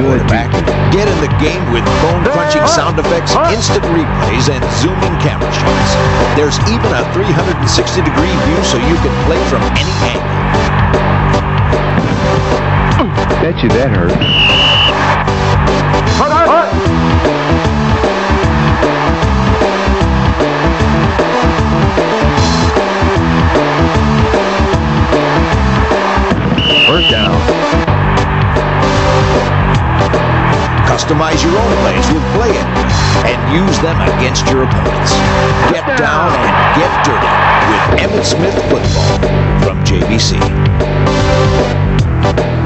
quarterback. Get in the game with bone-crunching sound effects, instant replays, and zooming camera shots. There's even a 360-degree view so you can play from any angle. Bet you that hurt. First down. Customize your own plays with Play It and use them against your opponents. Get down and get dirty with Emmitt Smith Football from JVC.